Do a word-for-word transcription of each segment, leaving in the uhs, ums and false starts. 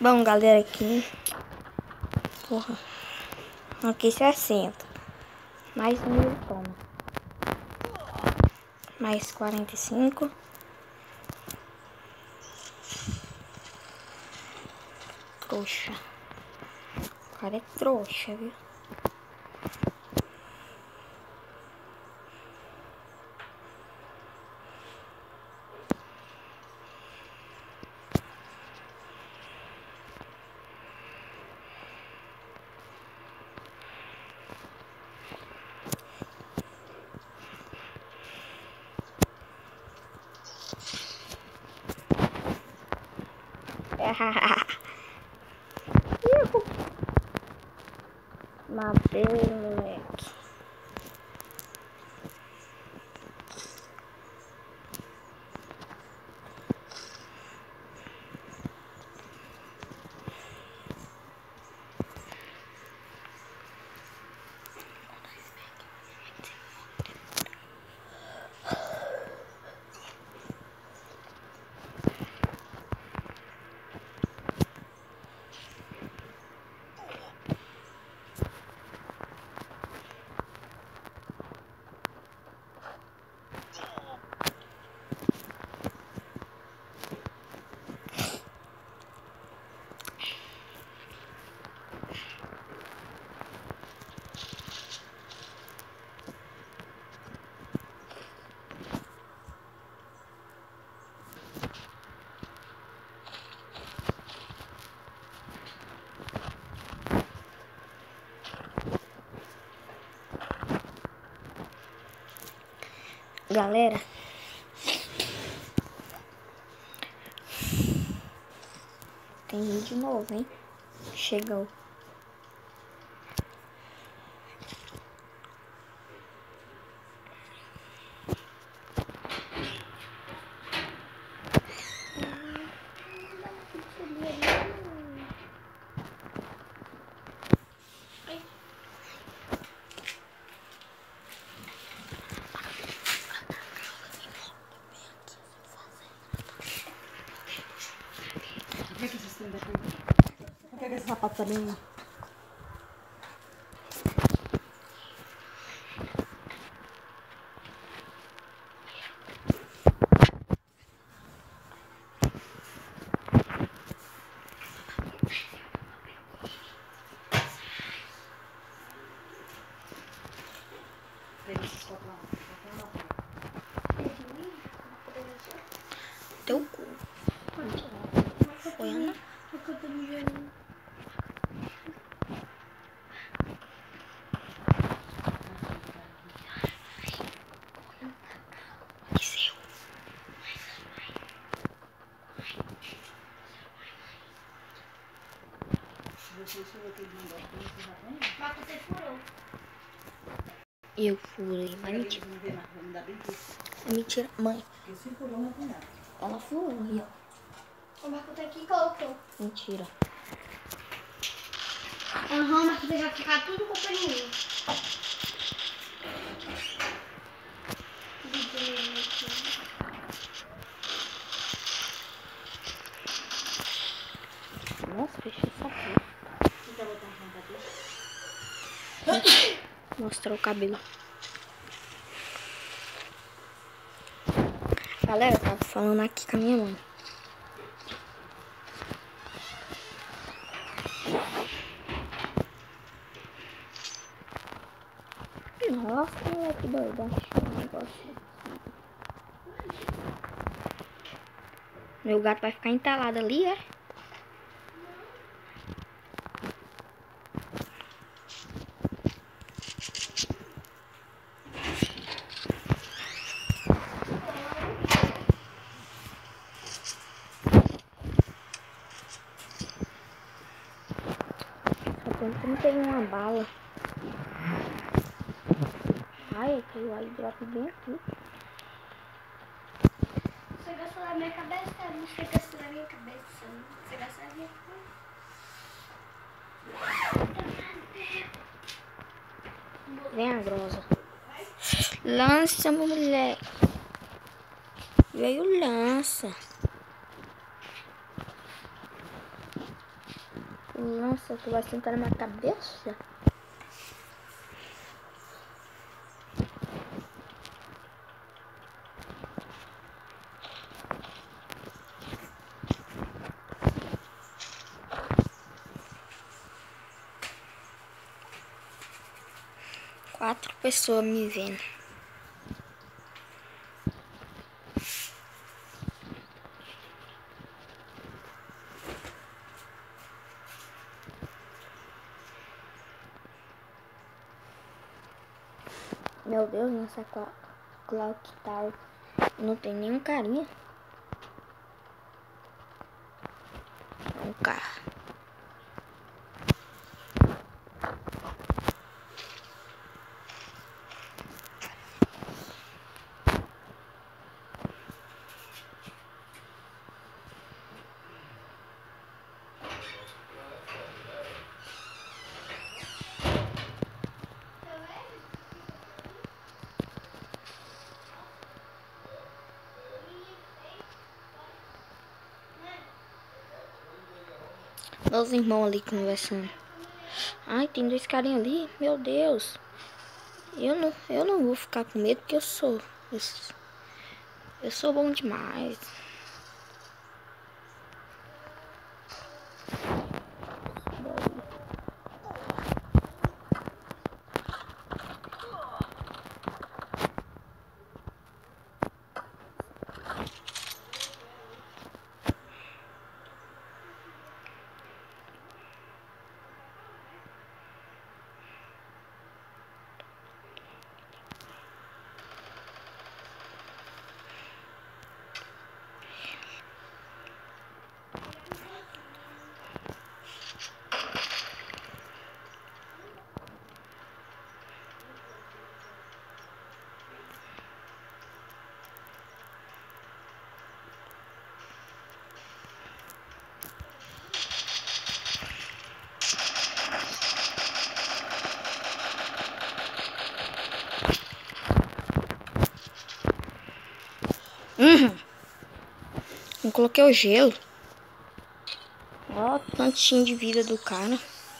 Bom, galera, aqui. Porra. Aqui sessenta. Mais mil toma. Mais quarenta e cinco. Trouxa. O cara é trouxa, viu? Matei, moleque. Galera, tem vídeo novo, hein? Chegou. Por que esse daqui? Por que esse sapato também? Teu cu. Foi, Ana? Eu furei, mas mentira. É mentira, mãe. Ela furou aí, ó. O Marco tá aqui e colocou. Mentira. Aham, o Marco vai ficar tudo com o paninho. Nossa, fechei essa porra. Mostrar o cabelo. Galera, eu tava falando aqui com a minha mãe. Nossa, moleque doido, achou um negócio. Meu gato vai ficar entalado ali, é? Não tem uma bala. Ai, caiu aí, drop bem aqui. Você gastou na minha cabeça, você gastou na minha cabeça. Você gastou na minha cabeça. Vem a grosa. Lança, moleque. Veio lança. Nossa, tu vai sentar na minha cabeça? Quatro pessoas me vendo. Meu Deus, nessa Clock Tower não tem nenhum carinha. É um carro. Meus irmãos ali conversando. Ai, tem dois carinhas ali. Meu Deus. Eu não, eu não vou ficar com medo porque eu sou. Eu, eu sou bom demais. Uhum. Eu coloquei o gelo. Ó, tantinho de vida do cara.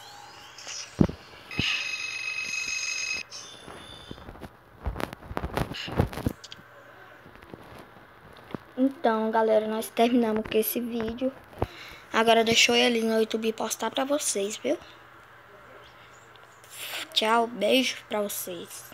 Então, galera, nós terminamos com esse vídeo. Agora deixou ele no YouTube postar pra vocês, viu? Tchau, beijo pra vocês.